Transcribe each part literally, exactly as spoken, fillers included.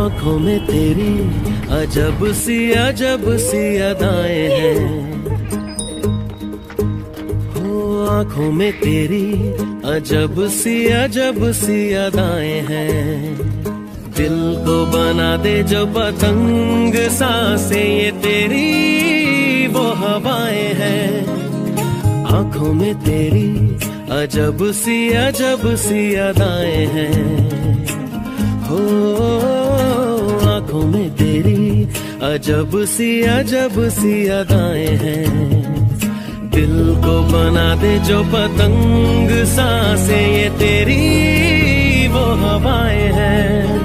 आँखों में तेरी अजब सी अजब सी अदाएं हैं, हो आँखों में तेरी अजब सी अजब सी अदाएं हैं। दिल को बना दे जो पतंग सांसें ये तेरी वो हवाएं हैं। आँखों में तेरी अजब सी अजब सी अदाएं हैं, हो आँखों में तेरी अजब सी अजब सी अदाएं हैं। दिल को बना दे जो पतंग सांसें ये तेरी वो हवाएं हैं।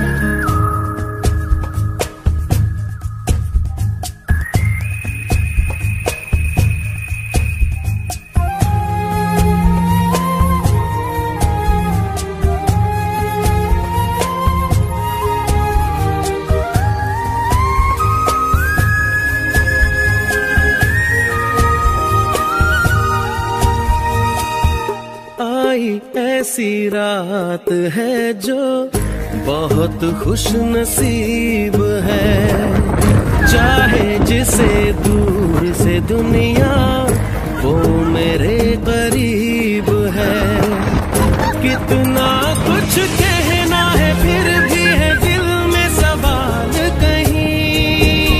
ऐसी रात है जो बहुत खुश नसीब है, चाहे जिसे दूर से दुनिया वो मेरे करीब है। कितना कुछ कहना है फिर भी है दिल में सवाल कहीं,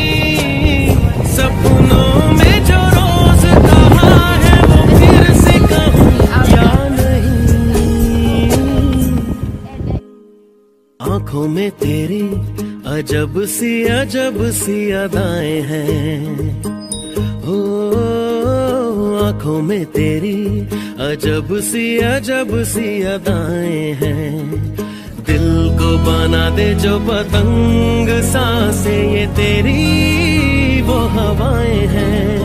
सपनों में जो रोज कहा है वो फिर से कहूँ या आँखों में तेरी अजब सी अजब सी अदाएं हैं, हो आँखों में तेरी अजब सी अजब सी अदाएं हैं। दिल को बना दे जो पतंग सांसें ये तेरी वो हवाएं हैं।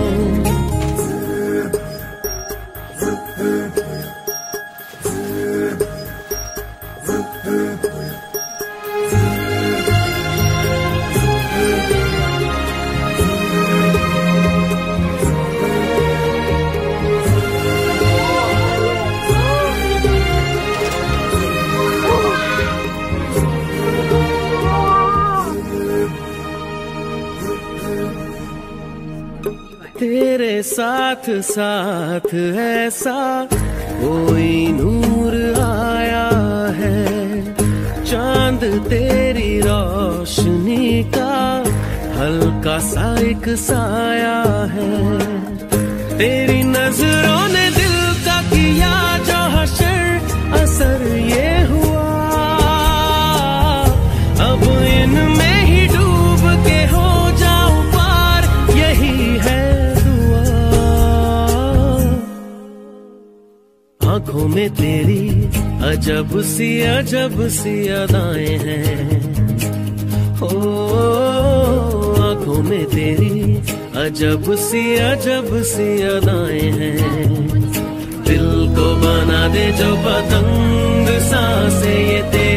तेरे साथ साथ ऐसा कोई नूर आया है, चांद तेरी रोशनी का हल्का सा एक साया है। तेरी नजरों ने दिल का किया जो हशर असर ये हुआ, अब इनमें ही डूब के हो जाऊं पार यही है। आँखों में तेरी अजब सी अजब सी अदाएं हैं, हो आँखों में तेरी अजब सी अजब सी अदाएं हैं। दिल को बना दे जो पतंग सांसें ये तेरी